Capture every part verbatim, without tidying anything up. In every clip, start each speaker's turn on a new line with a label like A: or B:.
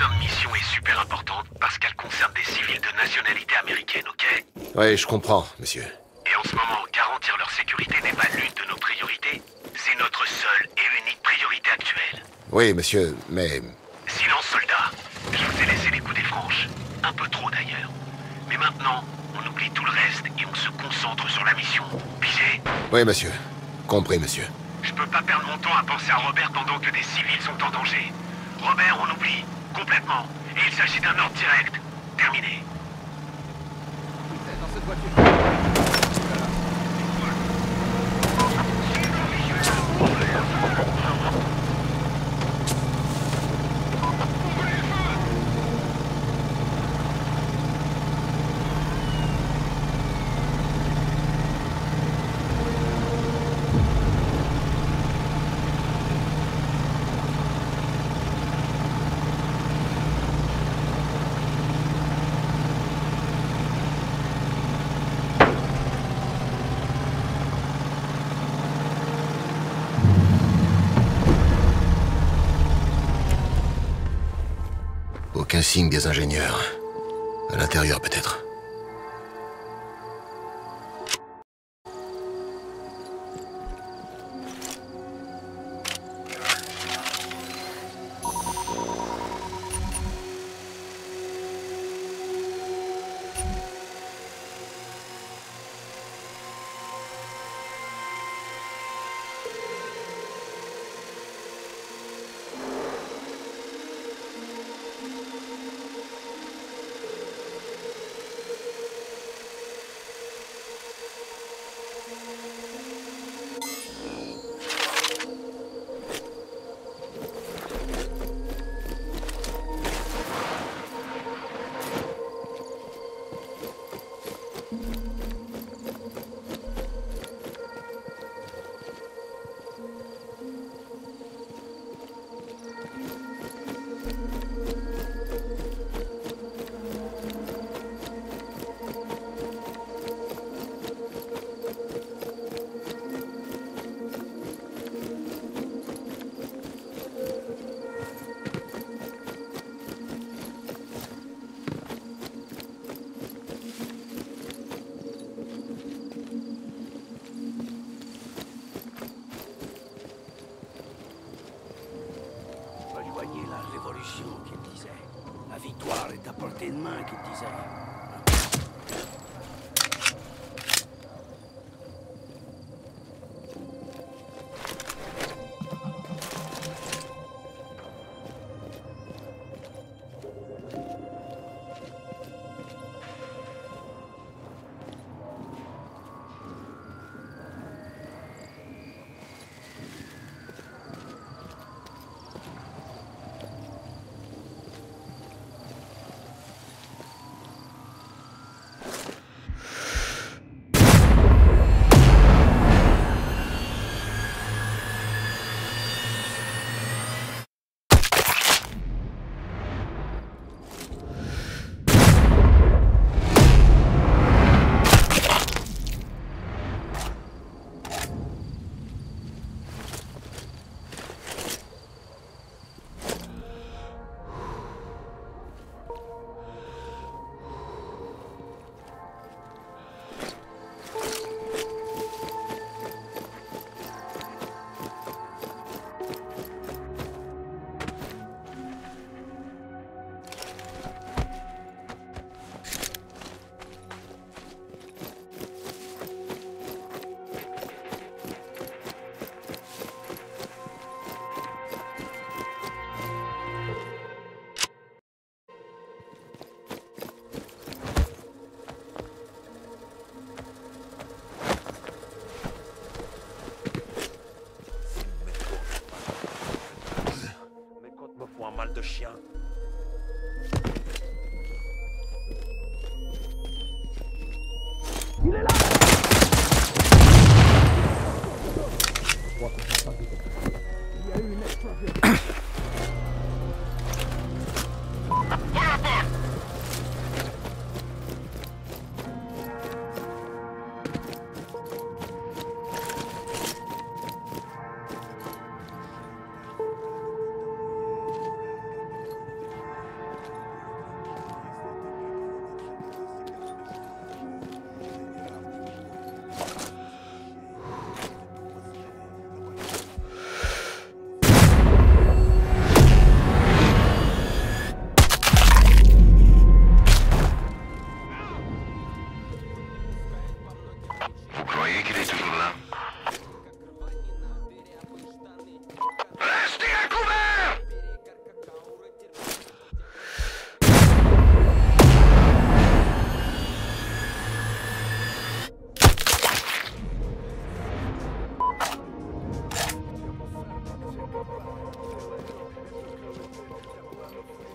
A: putain de mission est super importante parce qu'elle concerne des civils de nationalité américaine, ok?
B: Oui, je comprends, monsieur.
A: Et en ce moment, garantir leur sécurité n'est pas l'une de nos priorités. C'est notre seule et unique priorité actuelle.
B: Oui, monsieur, mais...
A: Silence, soldat. Je vous ai laissé les coups des franches. Un peu trop, d'ailleurs. Mais maintenant, on oublie tout le reste et on se concentre sur la mission. Pigé?
B: Oui, monsieur. Compris, monsieur.
A: Je peux pas perdre mon temps à penser à Robert pendant que des civils sont en danger. Robert, on oublie. Complètement. Et il s'agit d'un ordre direct. Terminé.
C: Dans cette voiture.
B: Aucun signe des ingénieurs. À l'intérieur, peut-être.
D: Voyez la révolution, qu'il disait. La victoire est à portée de main, qu'il disait.
A: Mal de chien.
D: Il est là! Il y a eu une explosion.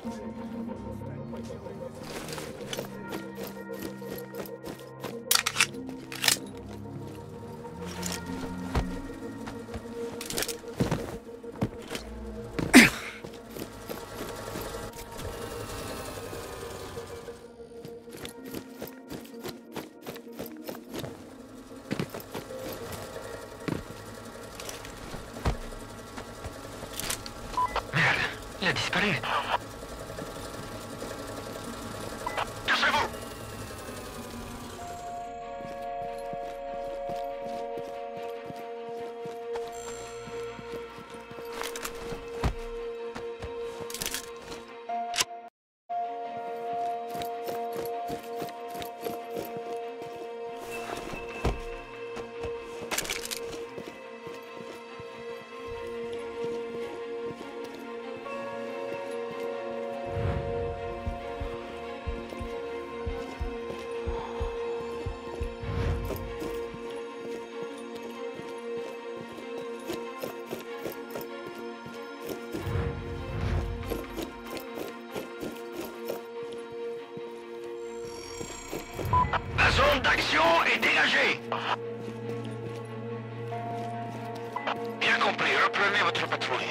A: Il a disparu. Cassez-vous! La zone d'action est dégagée. Bien compris, reprenez votre patrouille.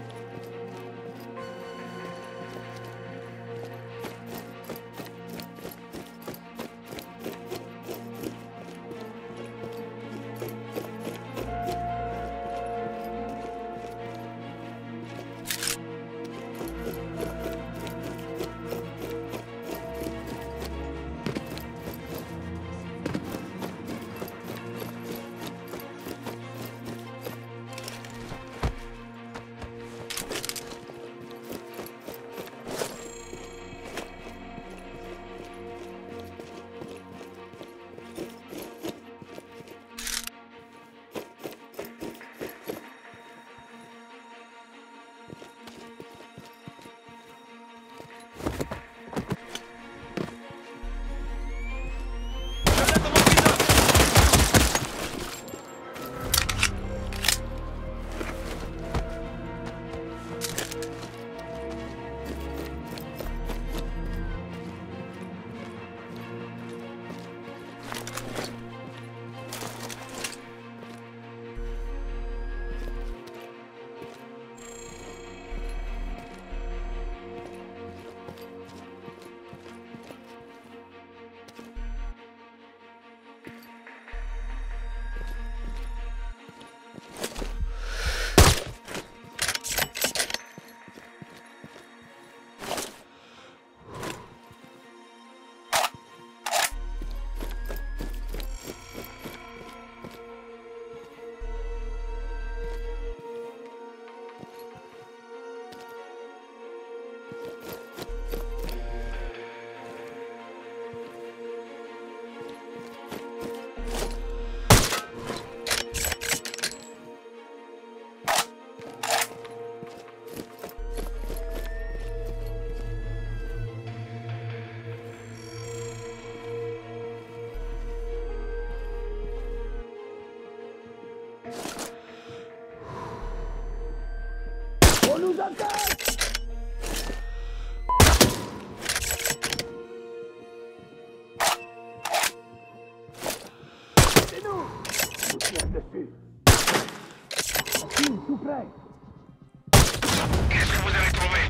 A: Qu'est-ce que vous avez trouvé?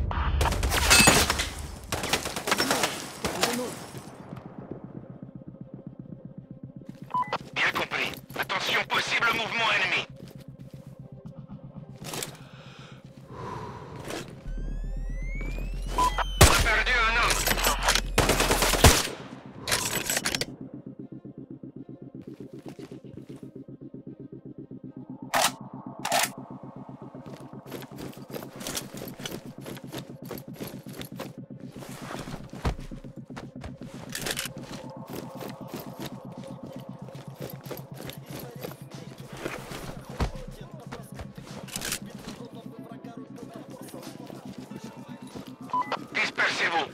A: Bien compris. Attention, possible mouvement ennemi. On a perdu un homme. Dispersez-vous.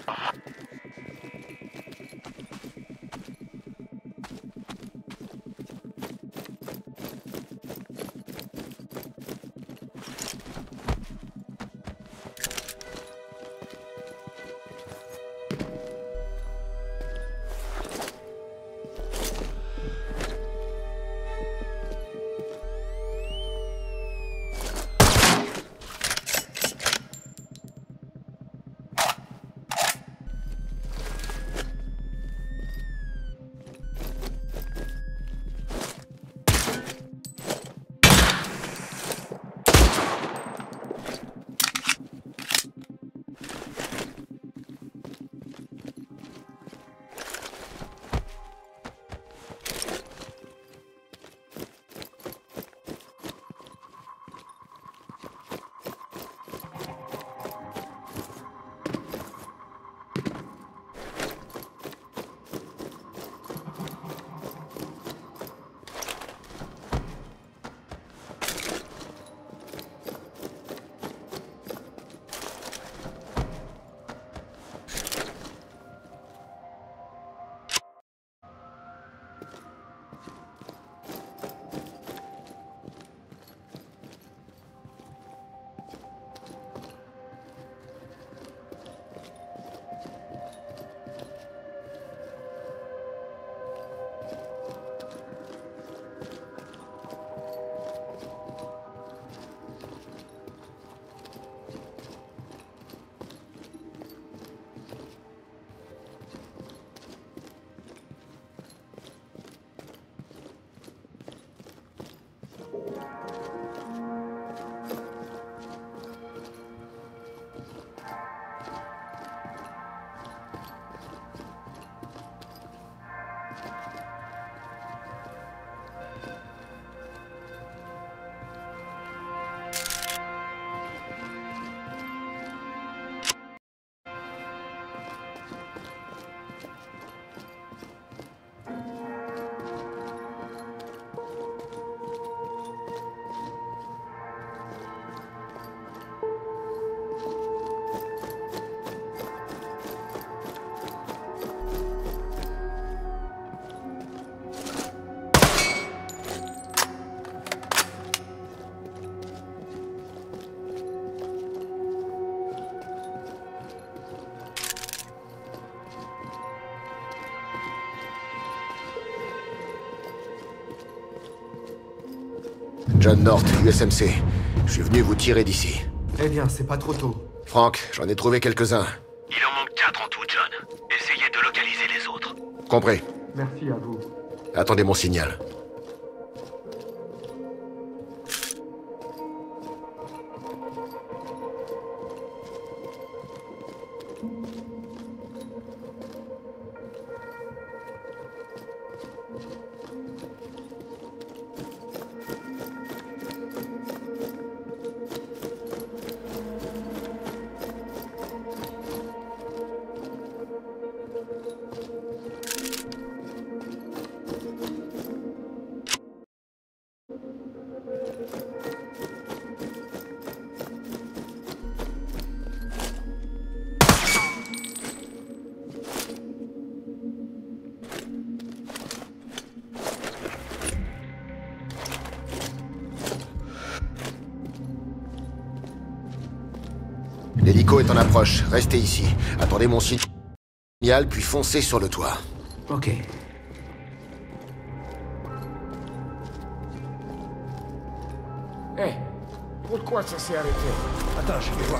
B: John North, U S M C. Je suis venu vous tirer d'ici.
E: Eh bien, c'est pas trop tôt.
B: Frank, j'en ai trouvé quelques-uns.
A: Il en manque quatre en tout, John. Essayez de localiser les autres.
B: Compris.
E: Merci à vous.
B: Attendez mon signal. L'hélico est en approche. Restez ici. Attendez mon signal, puis foncez sur le toit.
D: Ok.
C: Hé, pourquoi ça s'est arrêté?
D: Attends, je vais voir.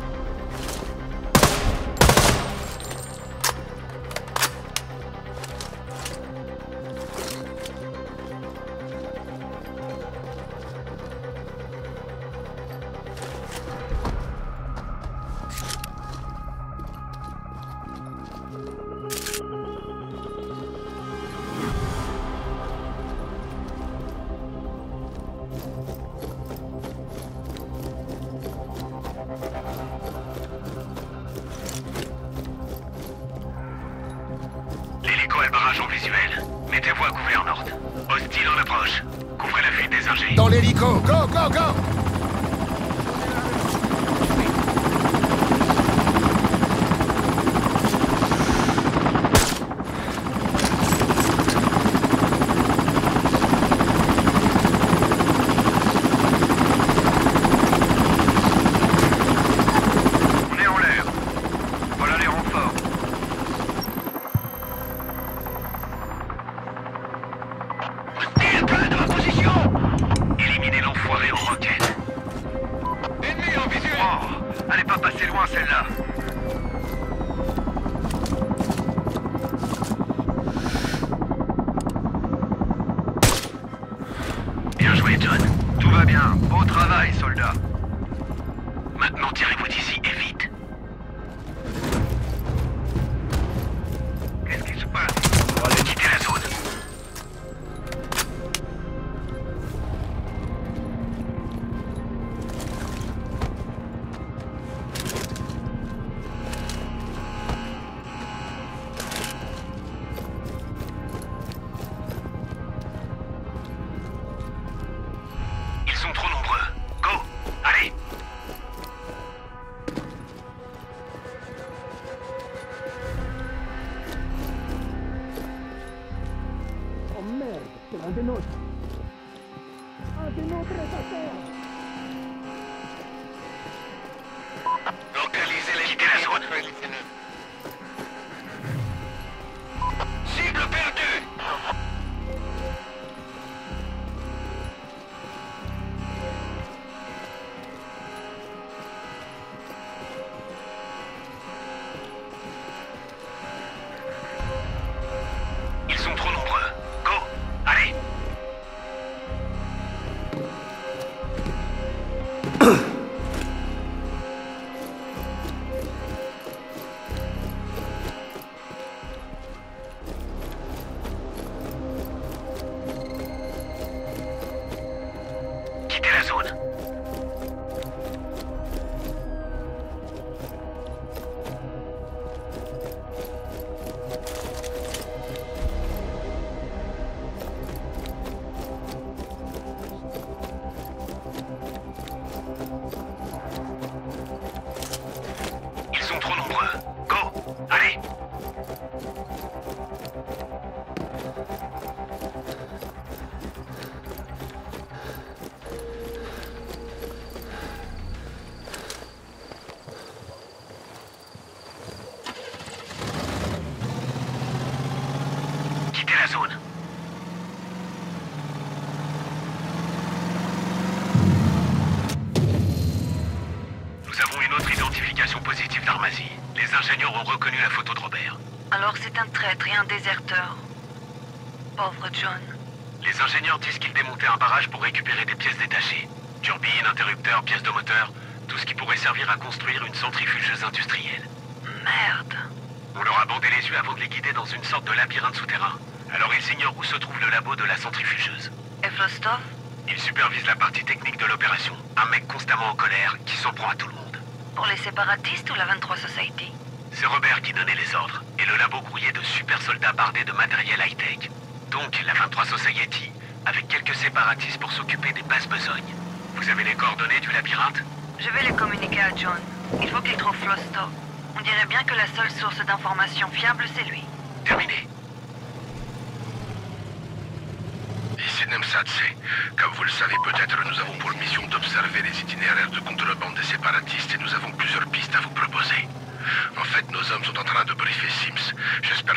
A: L'hélico a le barrage en visuel. Mettez-vous à couvert, North. Hostile en approche. Couvrez la fuite des ingés.
B: Dans l'hélico! Go, go, go!
A: On est en l'air. Voilà les renforts. Hostile, plein de ma position. Éliminez l'enfoiré en roquette. Ennemi en visuel. Oh, elle n'est pas passée loin celle-là. Bien joué, John. Tout va bien. Beau travail, soldat. Maintenant, tirez-vous d'ici et vite. Qu'est-ce qui se passe? Allez, quittez la zone. Ils sont trop nombreux. Go! Allez! Identification positive d'Armazi. Les ingénieurs ont reconnu la photo de Robert.
F: Alors c'est un traître et un déserteur. Pauvre John.
A: Les ingénieurs disent qu'ils démontaient un barrage pour récupérer des pièces détachées. Turbines, interrupteurs, pièces de moteur, tout ce qui pourrait servir à construire une centrifugeuse industrielle.
F: Merde.
A: On leur a bandé les yeux avant de les guider dans une sorte de labyrinthe souterrain. Alors ils ignorent où se trouve le labo de la centrifugeuse.
F: Et Flostov?
A: Il supervise la partie technique de l'opération. Un mec constamment en colère, qui s'en prend à tout le monde.
F: Pour les séparatistes ou la vingt-trois Society?
A: C'est Robert qui donnait les ordres, et le labo grouillé de super soldats bardés de matériel high-tech. Donc la vingt-trois Society, avec quelques séparatistes pour s'occuper des basses besognes. Vous avez les coordonnées du labyrinthe?
F: Je vais les communiquer à John. Il faut qu'il trouve Flostov. On dirait bien que la seule source d'information fiable, c'est lui.
A: Terminé.
G: Ici Nemsadze. Comme vous le savez peut-être, nous avons pour mission d'observer les itinéraires de contrebande des séparatistes et nous avons plusieurs pistes à vous proposer. En fait, nos hommes sont en train de briefer Sims. J'espère